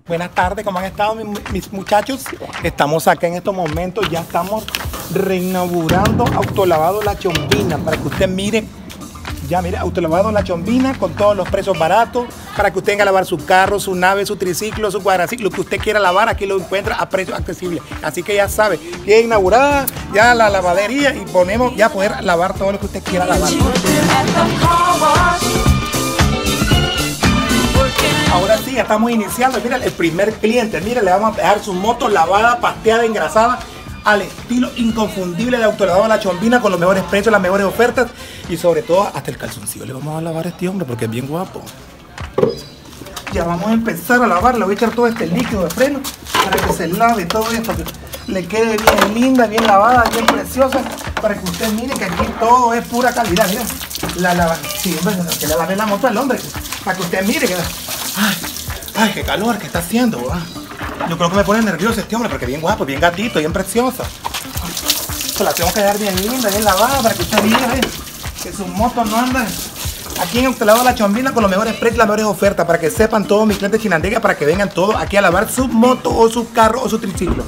Buenas tardes, ¿cómo han estado mis muchachos? Estamos acá en estos momentos, ya estamos reinaugurando Autolavado La Chombina, para que usted mire, ya mire, Autolavado La Chombina con todos los precios baratos, para que usted venga a lavar su carro, su nave, su triciclo, su cuadraciclo, lo que usted quiera lavar, aquí lo encuentra a precios accesibles. Así que ya sabe, ya inaugurada ya la lavadería y ponemos ya poder lavar todo lo que usted quiera lavar. Ahora sí, ya estamos iniciando. Mira, el primer cliente, mira, le vamos a dejar su moto lavada, pasteada, engrasada, al estilo inconfundible de Autolavado La Chombina, con los mejores precios, las mejores ofertas y sobre todo hasta el calzoncillo le vamos a lavar a este hombre porque es bien guapo. Ya vamos a empezar a lavar, le voy a echar todo este líquido de freno para que se lave todo esto, que le quede bien linda, bien lavada, bien preciosa, para que usted mire que aquí todo es pura calidad. Mira, la lava, sí, hombre, que le lave la moto al hombre, para que usted mire que... Ay, qué calor que está haciendo, ¿verdad? Yo creo que me pone nervioso este hombre porque es bien guapo, bien gatito, bien preciosa. Pues la tengo que dejar bien linda, bien lavada para que usted mire, que sus motos no andan. Aquí en Autolavado La Chombina con los mejores precios, las mejores ofertas, para que sepan todos mis clientes chinandega, para que vengan todos aquí a lavar su moto o su carro o su triciclo.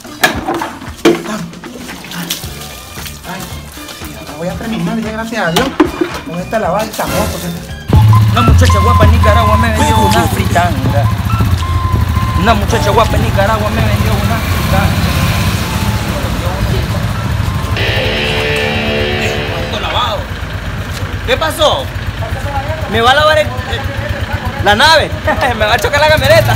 Ay, voy a terminar ya, gracias a Dios, con esta lavada de esta moto. Una muchacha guapa en Nicaragua me vendió una fritanga. Una muchacha guapa en Nicaragua me vendió una fritanga. Autolavado. ¿Qué pasó? ¿Me va a lavar la nave? ¿Me va a chocar la camioneta?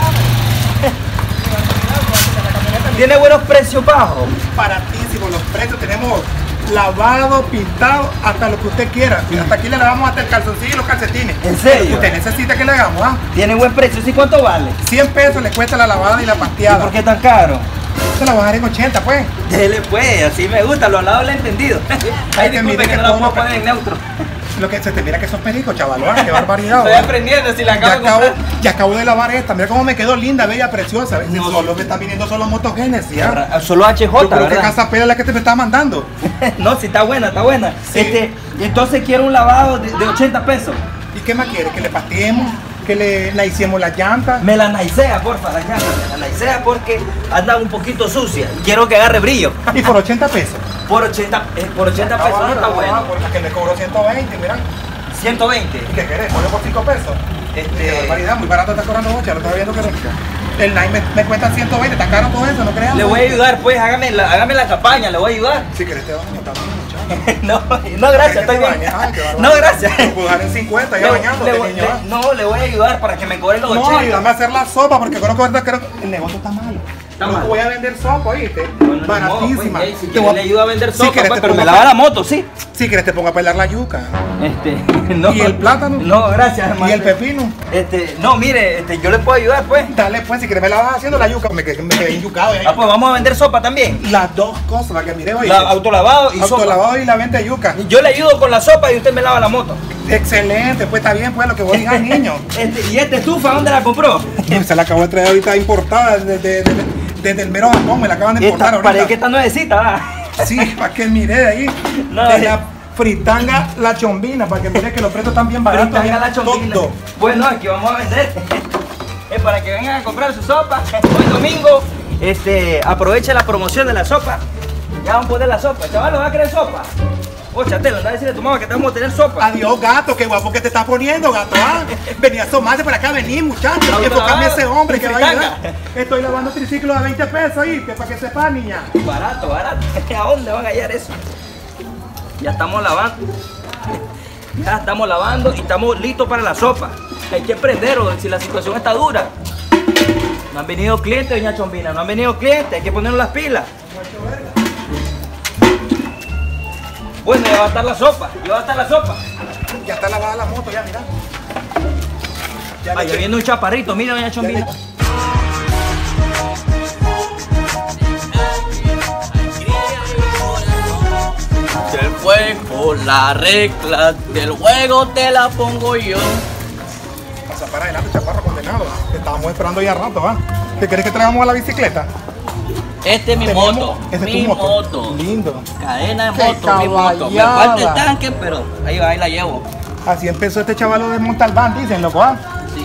¿Tiene buenos precios bajos? Baratísimos los precios, tenemos lavado, pintado, hasta lo que usted quiera. Hasta aquí le lavamos hasta el calzoncillo y los calcetines. ¿En serio? Usted necesita que le hagamos, ¿ah? ¿Tiene buen precio? ¿Sí cuánto vale? 100 pesos le cuesta la lavada y la pasteada. ¿Y por qué tan caro? Se la voy a dejar en 80, pues. Dele pues, así me gusta, los lados lo he entendido. Ay, disculpe que no la puedo poner en neutro. Lo que se te mira que sos perico, chaval, qué barbaridad. Estoy aprendiendo, si la acabo de comprar. Ya acabo de lavar esta, mira cómo me quedó linda, bella, preciosa. No, solo me están viniendo solo motos Genesis, ¿ah? Solo HJ, yo creo ¿verdad? que Casa Pela es la que te me está mandando. No, sí, está buena, está buena. Sí. Entonces quiero un lavado de 80 pesos. ¿Y qué más quiere? ¿Que le pasteemos? ¿Que le naicemos las llantas? Me la naicea, porfa, la llanta. Me la naicea porque anda un poquito sucia. Quiero que agarre brillo. ¿Y por 80 pesos? Por 80 pesos no está bueno. Porque me cobró 120, mira. 120. ¿Y qué querés? ¿Ponlo por 5 pesos? Qué barbaridad, muy barato está cobrando mucho, lo estaba viendo que el Nike me cuesta 120, está caro todo eso, no creas. Le voy a ayudar, pues, hágame la campaña, le voy a ayudar. Si querés te baño también, muchacho. No, gracias, estoy bien. No, gracias. Te puedo dejar en 50 ya bañándote, niño. No, le voy a ayudar para que me cobre los 80. No, ayúdame a hacer la sopa, porque creo que el negocio está malo. No voy a vender sopa, ¿oíste? Bueno, baratísima. Pues, si le ayudo a vender sopa, si pues, pero me lava la moto, ¿sí? Si quieres te pongo a pelar la yuca. No. ¿Y el plátano? No, gracias, hermano. ¿Y el pepino? No, mire, yo le puedo ayudar, pues. Dale, pues, si quieres me la vas haciendo la yuca, me quedé enyucado. Ah, pues vamos a vender sopa también. Las dos cosas, para que mire, oye. Autolavado y sopa. Autolavado y la venta de yuca. Yo le ayudo con la sopa y usted me lava la moto. Excelente, pues está bien, pues lo que voy a dejar, niño. ¿Y esta estufa dónde la compró? Se la acabo de traer ahorita importada desde el mero Japón, me la acaban de importar ahorita. Parece que está nuevecita, ¿verdad? Sí, para que mire ahí. No, de la fritanga La Chombina, para que mire que los precios están bien baratos. Fritanga La Chombina. Todo. Bueno, aquí vamos a vender. Es para que vengan a comprar su sopa. Hoy domingo, aproveche la promoción de la sopa. Ya vamos a poner la sopa. Chaval, ¿va a querer sopa? Chatelo, anda a decirle a tu mamá que te vamos a tener sopa. Adiós, gato, qué guapo que te estás poniendo, gato, ¿ah? Venía a asomarse para acá, vení, muchacho. Enfocarme a ese hombre que va a ayudar. Estoy lavando triciclos a 20 pesos ahí, que para que sepa, niña. Barato, barato. ¿A dónde van a hallar eso? Ya estamos lavando. Ya estamos lavando y estamos listos para la sopa. Hay que prender, si la situación está dura. No han venido clientes, doña Chombina, no han venido clientes, hay que ponernos las pilas. Bueno, ya va a estar la sopa, Ya está lavada la moto, ya, mira. Ya viene un chaparrito, mira, doña Chombina. Del juego, la regla del juego te la pongo yo. Pasa para adelante, chaparro condenado. Te estábamos esperando ya rato, ¿ah? ¿Te querés que traigamos a la bicicleta? Este es mi moto. Mi moto. Lindo. Cadena de Qué moto, mi moto. Me caballada. falta el tanque, pero ahí va, ahí la llevo. Así empezó este chavalo de montar van, dicen, loco, ¿ah? Sí, hombre.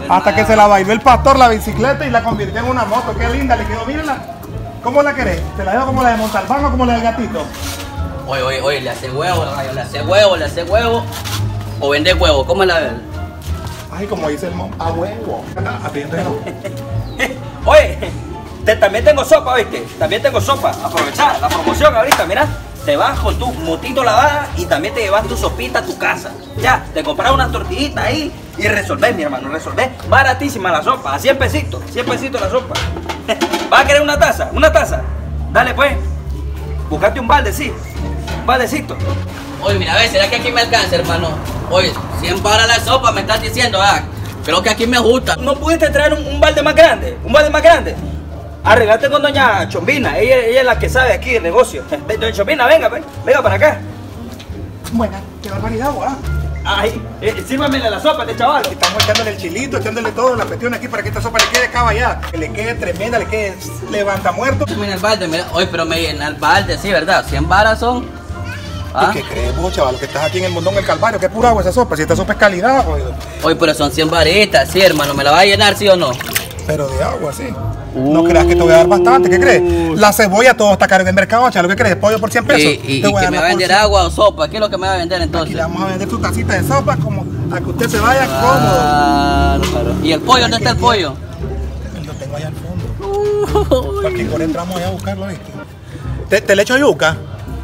Hasta que se la bailó el pastor la bicicleta y la convirtió en una moto. Qué linda le quedó, mírenla. ¿Cómo la querés? ¿Te la dejo como la de Montalbán o como la del gatito? Oye, le hace huevo, le hace huevo. O vende huevo, ¿cómo es la verdad? Ay, como dice el a huevo. Atiéndelo. Oye, también tengo sopa, ¿viste? También tengo sopa. Aprovechá la promoción ahorita, mira. Te vas con tu motito lavada y también te llevas tu sopita a tu casa. Ya, te compras unas tortillitas ahí y resolvés, mi hermano, resolvés. Baratísima la sopa, a 100 pesitos la sopa. ¿Vas a querer una taza? ¿Una taza? Dale pues. Buscate un balde, sí. Un baldecito. Oye, mira, a ver, ¿será que aquí me alcanza, hermano? Oye, 100 para la sopa, me estás diciendo, creo que aquí me gusta. ¿No pudiste traer un balde más grande? ¿Un balde más grande? Arreglate con doña Chombina, ella es la que sabe aquí del negocio. Doña Chombina, venga para acá. Buena, qué barbaridad, guau. Ay, sírvamele la sopa este chaval. Estamos echándole el chilito, echándole todo la cuestión aquí para que esta sopa le quede caballada, que le quede tremenda, le quede levanta muerto. Mira el balde, mira. Oye, pero me llena el balde, sí, ¿verdad? 100 varas son. ¿Y qué crees vos, chaval? Que estás aquí en el Mondón del Calvario, que es pura agua esa sopa, si esta sopa es calidad, jodido. Oye, pero son 100 varitas, sí, hermano, ¿me la vas a llenar, sí o no? Pero de agua, sí. No creas que te voy a dar bastante, ¿qué crees? La cebolla todo está caro en el mercado, chaval, ¿qué crees? Pollo por 100 pesos. ¿Y que me va a vender agua o sopa? ¿Qué es lo que me va a vender Aquí entonces? le vamos a vender su tacita de sopa como a que usted se vaya cómodo. Claro. ¿Y el pollo? ¿Dónde está el pollo? Lo tengo allá al fondo. Porque ahora entramos allá a buscarlo, ¿viste? ¿Te le echo yuca?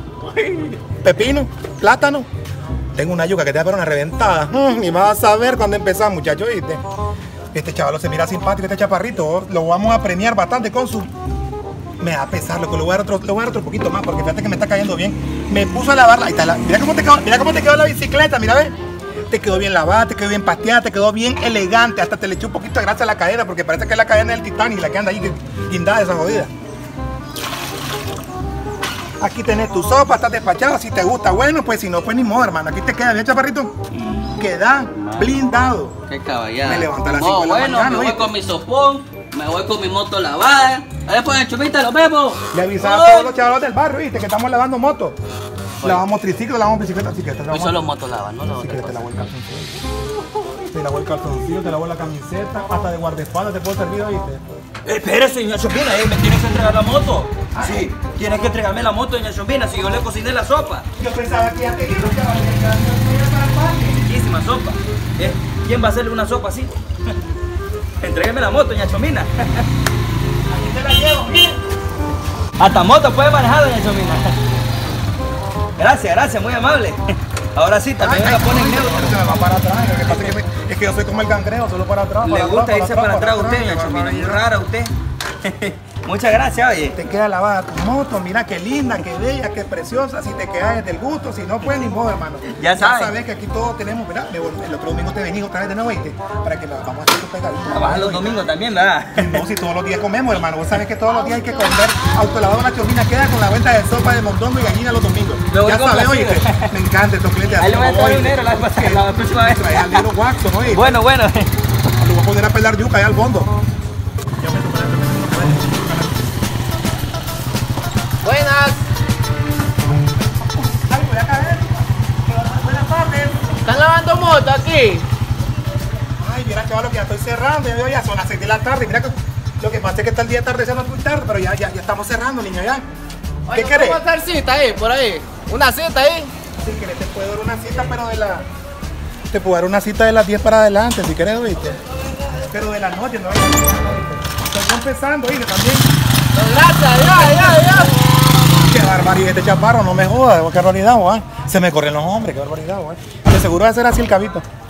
Pepino, plátano. Tengo una yuca que te va a dar una reventada. Y vas a ver cuando empezamos, muchachos, ¿viste? Este chaval se mira simpático, este chaparrito. Lo vamos a premiar bastante con su... Me va a pesar, lo que le voy a dar otro poquito más, porque fíjate que me está cayendo bien. Me puso a lavarla. Ahí está mira cómo te quedó la bicicleta, mira, ve. Te quedó bien lavada, te quedó bien pasteada, te quedó bien elegante. Hasta te le echó un poquito de grasa a la cadena, porque parece que es la cadena del Titanic, la que anda ahí guindada esa jodida. Aquí tenés tu sopa, estás despachado. Si te gusta, bueno, pues si no, pues ni modo, hermano. Aquí te queda bien, chaparrito. Queda blindado. Qué caballada. Me levanta a las 5 de la mañana. Me voy con mi sopón, me voy con mi moto lavada. Después de Chupita los vemos. Le avisaba a todos los chavales del barrio, viste, que estamos lavando motos. Lavamos triciclos, lavamos bicicletas, así que te Hoy solo motos lavan, ¿no? Si quieres te lavo el calzoncillo. Te lavo el calzoncillo, te lavo la camiseta, hasta de guardaespaldas te puedo servir, ¿viste? Espérese, doña Chombina, me tienes que entregar la moto. Sí, tienes que entregarme la moto, doña Chombina, si yo le cociné la sopa. Yo pensaba que ya te digo, chaval, Riquísima sopa. ¿Quién va a hacerle una sopa así? Entrégueme la moto, doña Chombina. Aquí te la llevo, mire. Hasta moto puede manejar, doña Chombina. Gracias, muy amable. Ahora sí, también me la pone en neutro. Se me va para atrás, es que yo soy como el cangreo, solo para atrás. Le gusta irse para atrás a usted, doña Chombina, muy rara usted. Muchas gracias, oye. Te queda lavada tu moto, mira qué linda, qué bella, qué preciosa. Si te queda desde el gusto, si no, pues ni modo, hermano. Ya sabes que aquí todos tenemos, ¿verdad? El otro domingo te venís otra vez de nuevo, ¿viste? Para que vamos a hacer tu pegadita. Trabaja los domingos también, ¿verdad? No, si todos los días comemos, hermano. Vos sabés que todos los días hay que comer autolavado. La Chombina queda con la vuelta de sopa de mondongo y gallina los domingos. Ya sabes, oíste. Me encanta estos clientes así. Ahí le voy a traer dinero la próxima vez. Trae al negro Watson, oíste. Bueno. Lo voy a poner a pelar yuca allá al fondo. Buenas. Ay, voy a caer. Buenas tardes. ¿Están lavando moto aquí? Ay, mira, chaval, que ya estoy cerrando. Ya son las 6 de la tarde. Mira, lo que pasa es que está el día atardeciendo muy tarde, pero ya estamos cerrando, niño, ya. ¿Qué querés? ¿Cómo hacer cita ahí, por ahí? ¿Una cita ahí? Si querés te puedo dar una cita, pero te puedo dar una cita de las 10 para adelante, si querés, ¿viste? Pero de la noche, no vayas a ¿viste? Estoy empezando, ¿viste? También. No, gracias, ya. Qué barbaridad este chaparro, no me jodas, qué barbaridad, Juan. Se me corren los hombres, qué barbaridad, Juan. De seguro va a ser así el cabito.